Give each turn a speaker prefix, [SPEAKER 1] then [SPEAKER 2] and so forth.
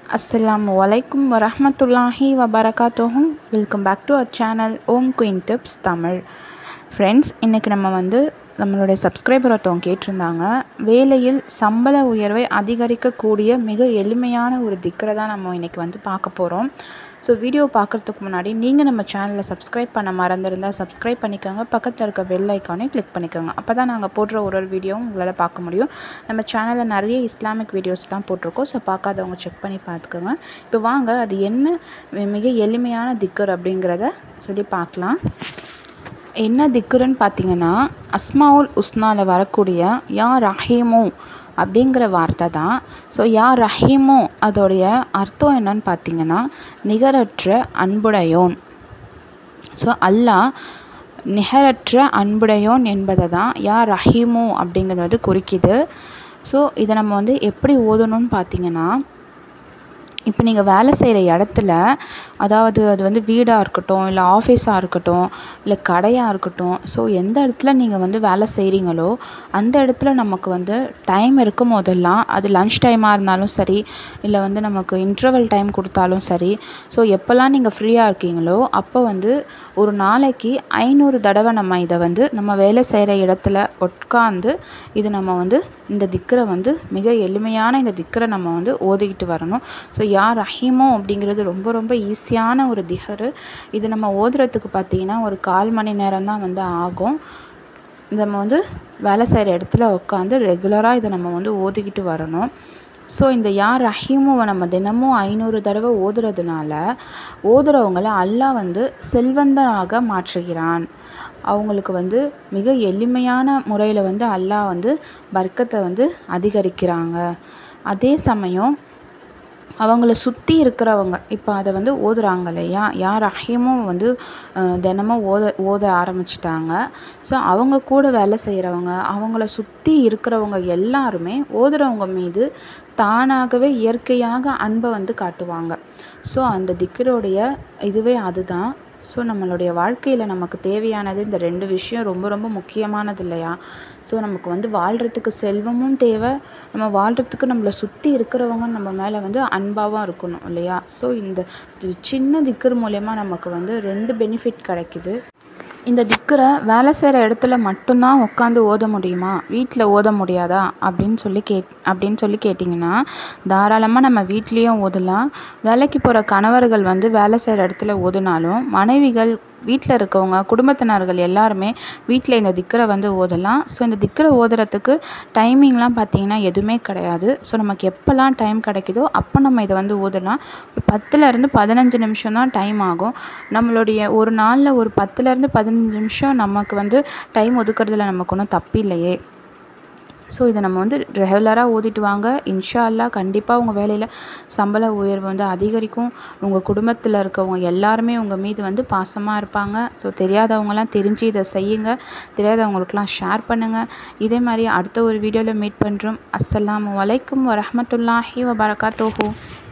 [SPEAKER 1] Assalamualaikum warahmatullahi wabarakatuh. Welcome back to our channel Om Queen Tips Tamil. Friends, இன்னைக்கு நம்ம நம்மளுடைய subscriber ஒருத்தவங்க கேட்டிருந்தாங்க, வேலையில் சம்பள உயர்வை அதிகரிக்கக்கூடிய மிக எளிமையான ஒரு திக்ரை தான் நம்ம இன்னைக்கு பார்க்க போகிறோம். ஸோ வீடியோ பார்க்குறதுக்கு முன்னாடி நீங்கள் நம்ம சேனலை சப்ஸ்கிரைப் பண்ண மறந்துருந்தால் சப்ஸ்கிரைப் பண்ணிக்கோங்க. பக்கத்தில் இருக்க பெல் ஐக்கானே கிளிக் பண்ணிக்கோங்க. அப்போ தான் நாங்கள் போடுற ஒரு வீடியோவும் உங்களால் பார்க்க முடியும். நம்ம சேனலில் நிறைய இஸ்லாமிக் வீடியோஸ்லாம் போட்டிருக்கோம். ஸோ பார்க்காதவங்க செக் பண்ணி பார்த்துக்கோங்க. இப்போ வாங்க அது என்ன மிக எளிமையான திக்கர் அப்படிங்கிறத சொல்லி பார்க்கலாம். என்ன திக்குருன்னு பார்த்தீங்கன்னா, அஸ்மாவுல் உஸ்னாவில் வரக்கூடிய யா ரஹீமு அப்படிங்கிற வார்த்தை தான். ஸோ யா ரஹீமு அதோடைய அர்த்தம் என்னன்னு பார்த்தீங்கன்னா, நிகரற்ற அன்புடையோன். ஸோ அல்லாஹ் நிகரற்ற அன்புடையோன் என்பதை தான் யா ரஹீமு அப்படிங்கிறது குறிக்குது. ஸோ இதை நம்ம எப்படி ஓதணும்னு பார்த்தீங்கன்னா, இப்போ நீங்கள் வேலை செய்கிற இடத்துல, அதாவது அது வீடாக இருக்கட்டும், இல்லை ஆஃபீஸாக இருக்கட்டும், இல்லை கடையாக இருக்கட்டும், ஸோ எந்த இடத்துல நீங்கள் வேலை செய்கிறீங்களோ அந்த இடத்துல நமக்கு டைம் இருக்கும் போதெல்லாம், அது லன்ச் டைமாக இருந்தாலும் சரி, இல்லை நமக்கு இன்டர்வல் டைம் கொடுத்தாலும் சரி, ஸோ எப்போல்லாம் நீங்கள் ஃப்ரீயாக இருக்கீங்களோ அப்போ ஒரு நாளைக்கு 500 தடவை நம்ம இதை நம்ம வேலை செய்கிற இடத்துல உட்காந்து இது நம்ம இந்த திக்கரை மிக எளிமையான இந்த திக்கரை நம்ம ஓதிக்கிட்டு வரணும். ஸோ யா ரஹீமோ அப்படிங்கிறது ரொம்ப ரொம்ப ஈஸியான ஒரு திக்ரு. இது நம்ம ஓதுறதுக்கு பார்த்தீங்கன்னா ஒரு 1/4 மணி நேரம் தான் ஆகும். நம்ம வேலை செய்கிற இடத்துல உட்காந்து ரெகுலராக இதை நம்ம ஓதிக்கிட்டு வரணும். ஸோ இந்த யா ரஹீமுவை நம்ம தினமும் 500 தடவை ஓதுறதுனால ஓதுறவங்களை அல்லாஹ் செல்வந்தனாக மாற்றுகிறான். அவங்களுக்கு மிக எளிமையான முறையில் அல்லாஹ் பர்க்கத்தை அதிகரிக்கிறாங்க. அதே சமயம் அவங்கள சுற்றி இருக்கிறவங்க இப்போ அதை ஓதுறாங்க இல்லையா, யா ரஹீமும் தினமும் ஓத ஆரம்பிச்சிட்டாங்க. ஸோ அவங்க கூட வேலை செய்கிறவங்க, அவங்கள சுற்றி இருக்கிறவங்க எல்லாருமே ஓதுறவங்க மீது தானாகவே இயற்கையாக அன்பை காட்டுவாங்க. ஸோ அந்த திக்ரோடைய இதுவே அதுதான். ஸோ நம்மளுடைய வாழ்க்கையில் நமக்கு தேவையானது இந்த 2 விஷயம் ரொம்ப ரொம்ப முக்கியமானது இல்லையா. ஸோ நமக்கு வாழ்கிறதுக்கு செல்வமும் தேவை, நம்ம வாழ்கிறதுக்கு நம்மளை சுற்றி இருக்கிறவங்க நம்ம மேலே அன்பாகவும் இருக்கணும் இல்லையா. ஸோ இந்த சின்ன திக்கர் மூலயமா நமக்கு 2 பெனிஃபிட் கிடைக்குது. இந்த திக்கரை வேலை செய்கிற இடத்துல மட்டும்தான் உட்காந்து ஓத முடியுமா, வீட்டில் ஓத முடியாதா அப்படின்னு சொல்லி கேட்டிங்கன்னா, தாராளமாக நம்ம வீட்லேயும் ஓதலாம். வேலைக்கு போகிற கணவர்கள் வேலை செய்கிற இடத்துல ஓதுனாலும், மனைவிகள், வீட்டில் இருக்கவங்க, குடும்பத்தினர்கள் எல்லாருமே வீட்டில் இந்த திக்கரை ஓதலாம். ஸோ இந்த திக்கரை ஓதுறதுக்கு டைமிங்லாம் பார்த்திங்கன்னா எதுவுமே கிடையாது. ஸோ நமக்கு எப்போல்லாம் டைம் கிடைக்குதோ அப்போ நம்ம இதை ஓதலாம். ஒரு 10லேருந்து 15 நிமிஷம் தான் டைம் ஆகும். நம்மளுடைய ஒரு நாளில் ஒரு 10லேருந்து 15 நிமிஷம் நமக்கு டைம் ஒதுக்குறதுல நமக்கு ஒன்றும் தப்பு இல்லையே. ஸோ இதை நம்ம ரெகுலராக ஓதிட்டு வாங்க. இன்ஷா அல்லாஹ் கண்டிப்பாக உங்கள் வேலையில் சம்பள உயர்வு அதிகரிக்கும். உங்கள் குடும்பத்தில் இருக்கவங்க எல்லாருமே உங்கள் மீது பாசமாக இருப்பாங்க. ஸோ தெரியாதவங்களாம் தெரிஞ்சு இதை செய்யுங்க. தெரியாதவங்களுக்கெலாம் ஷேர் பண்ணுங்கள். இதே மாதிரி அடுத்த ஒரு வீடியோவில் மீட் பண்ணுறோம். அஸ்ஸலாமு அலைக்கும் வரஹ்மத்துல்லாஹி வபரகாத்துஹு.